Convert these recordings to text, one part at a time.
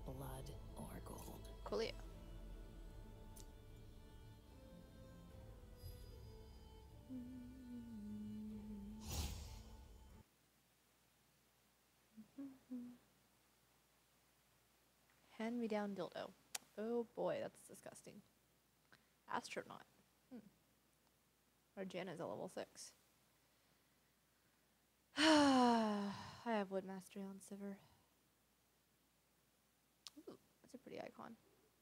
blood or gold. Coolio. Hand me down dildo. Oh boy, that's disgusting. Astronaut. Our Jana's a level 6. I have wood mastery on Sivir. Ooh, that's a pretty icon.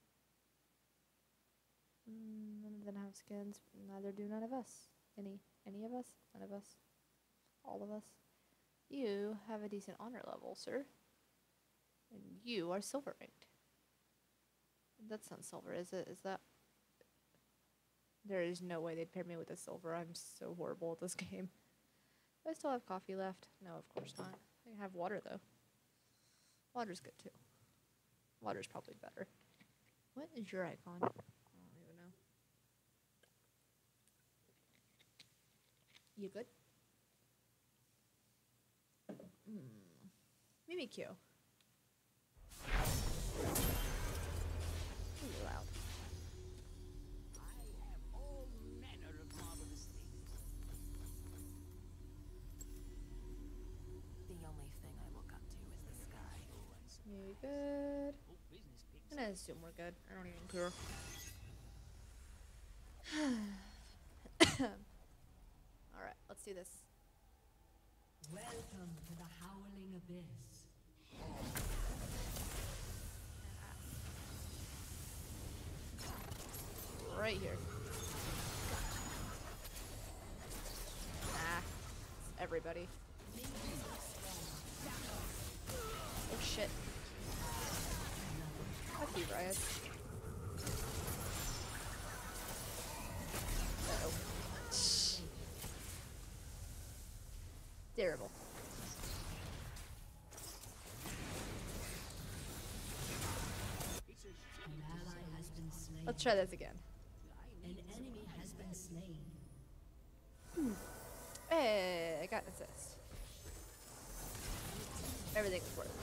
None of them have skins. Neither do none of us. Any of us? None of us. All of us. You have a decent honor level, sir. And you are silver ranked. That's not silver, is it? Is that... There is no way they'd pair me with a silver. I'm so horrible at this game. Do I still have coffee left? No, of course not. I have water, though. Water's good, too. Water's probably better. What is your icon? I don't even know. You good? Mimikyu. Ooh, loud. I have all manner of marvelous things. The only thing I look up to is the sky. You good? Hope business picks I'm gonna assume we're good. I don't even care. Alright, let's do this. Welcome to the Howling Abyss. Right here. Ah, it's everybody. Oh shit. Fuck you, Riot. Uh-oh. Terrible. it's a An shame ally has been slain. Let's try this again. An enemy has been slain. Hey, I got an assist. Everything was worth it.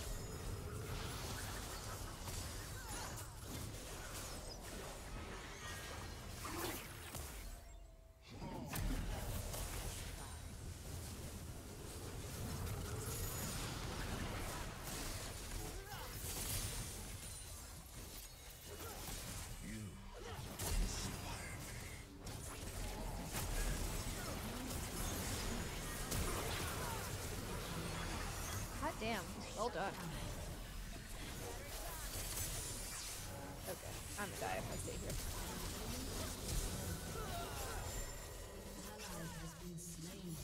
Hot damn. Well done. Okay, I'm gonna die if I stay here. Ally has been slain.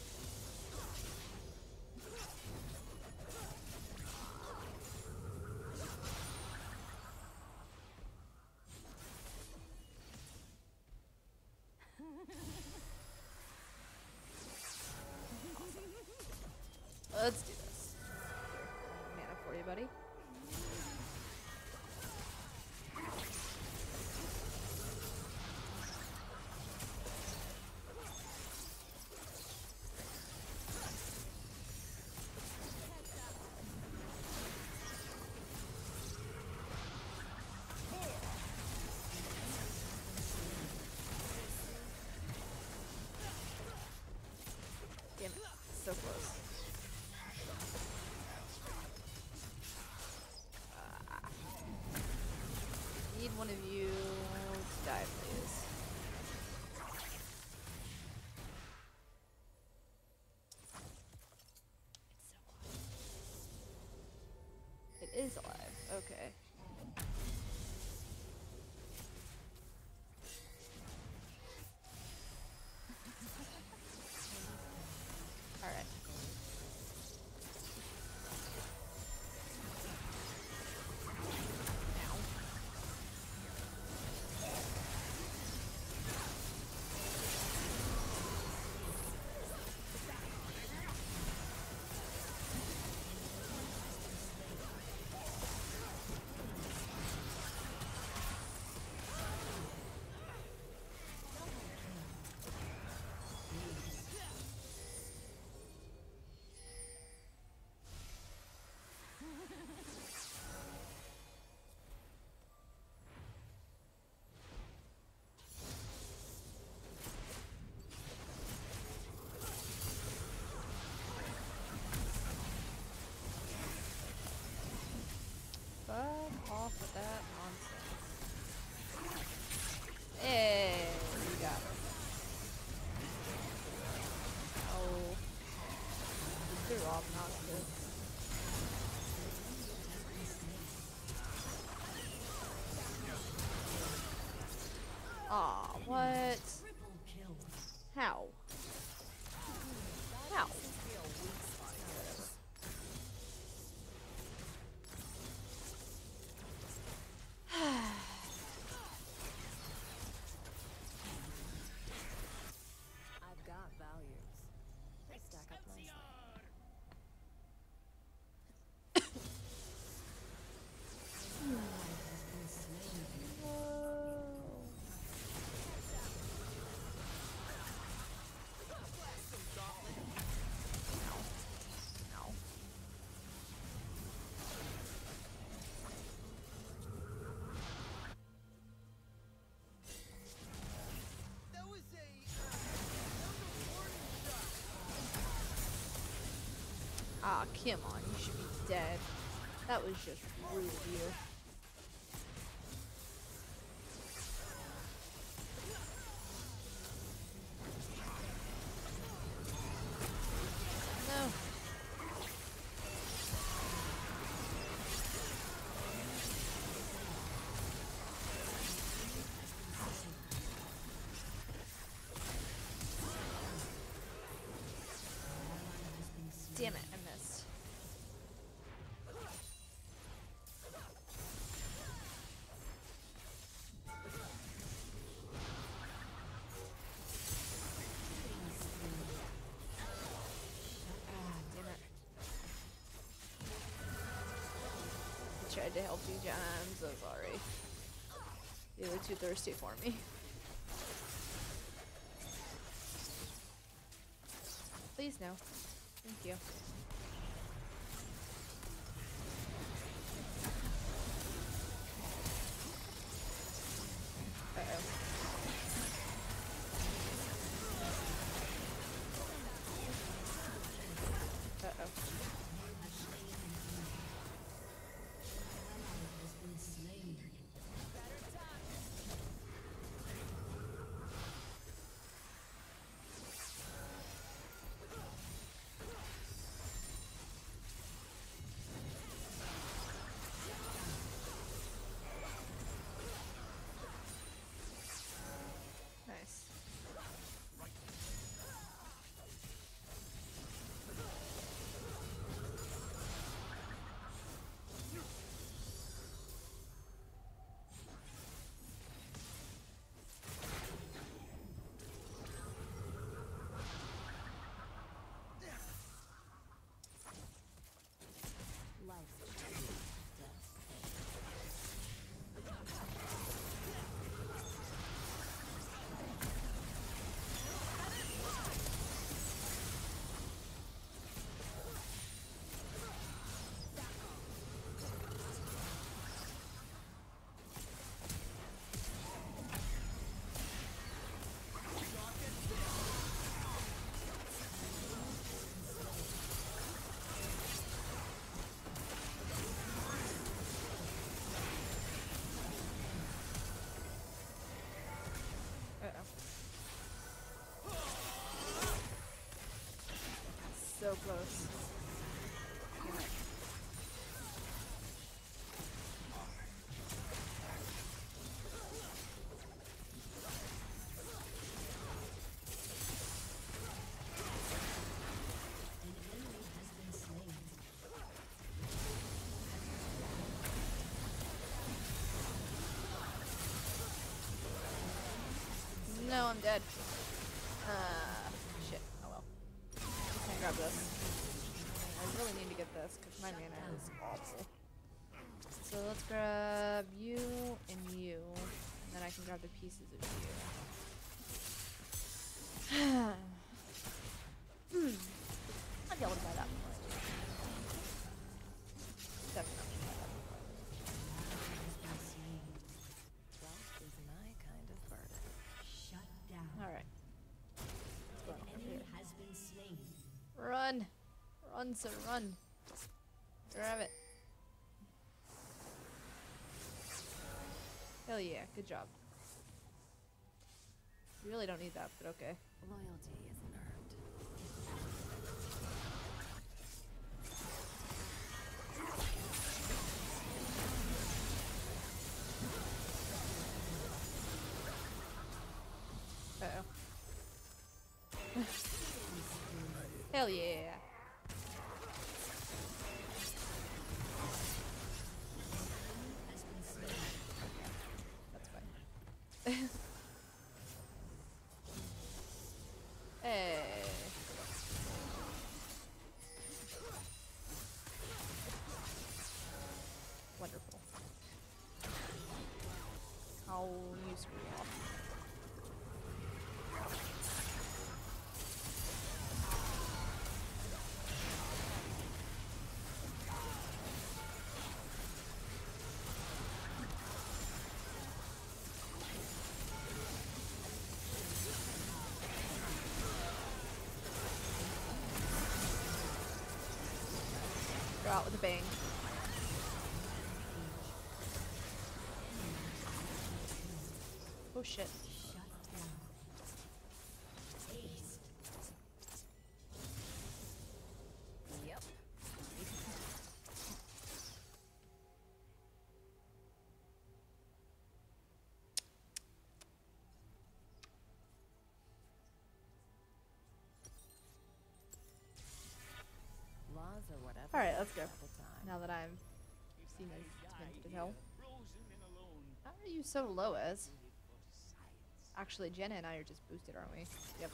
Let's do this. Mana for you, buddy. Damn it. So close. Need one of you to die, please. It's so alive. It is alive. Okay. All right. not good. Aw, what? Triple kill. How? How? I've got values. They stack up nicely. No. That was warning shot. Ah, come on, you should be dead. That was just rude of you. No. Damn it, I missed. Damn it. I tried to help you, John. I'm so sorry. You were too thirsty for me. Please no. Thank you. Uh-oh. Uh-oh. Has been slain. Nice. Life's So close. An enemy has been slain. No, I'm dead. Shit. Oh well. Can't grab this. I really need to get this because my mana is awful. So let's grab you and you, and then I can grab the pieces of you. I'll be able to buy that before I do. Definitely buy that before I do. Has been slain. wealth is my kind of burden. Shut down. Alright. An enemy has been slain. Run! Run, sir, run! Grab it. Hell yeah, good job. You really don't need that, but okay. Loyalty isn't earned. Hell yeah. Has been slain. That's fine. Hey. Wonderful. How you screw off. Go out with a bang. Oh shit. Shut down. Aced. Yep. Laws or whatever. Alright, let's go. At the time. Now that I'm seen as demented as hell. How are you so low as? Actually, Jenna and I are just boosted, aren't we? Yep.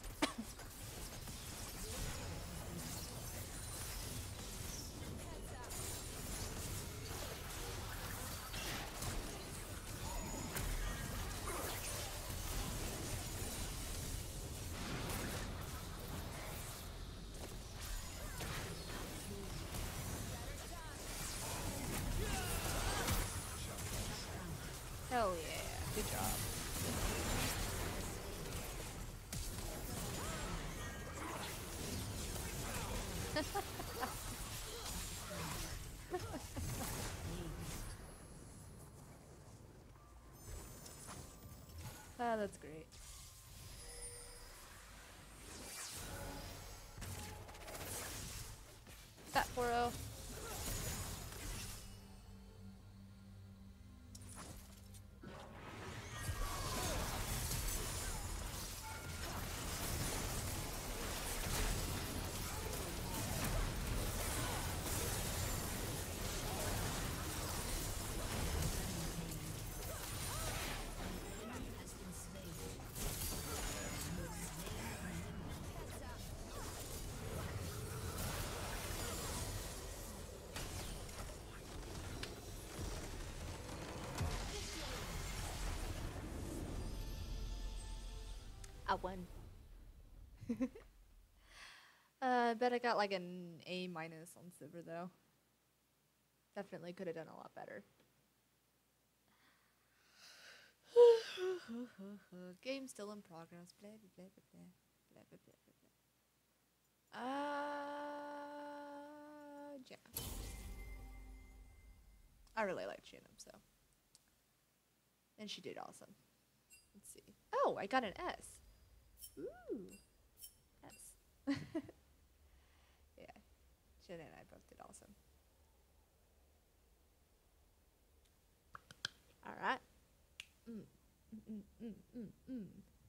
Hell yeah. Good job. Ah, that's great. Fat 4-0. Has been slain. I won. I bet I got like an A- on Sivir though. Definitely could have done a lot better. Game still in progress. Blah blah blah blah blah blah blah blah blah. Jenna. I really liked Jenna, so. And she did awesome. Let's see. Oh, I got an S. Ooh. S. Yeah. Jenna and I both did awesome. Alright.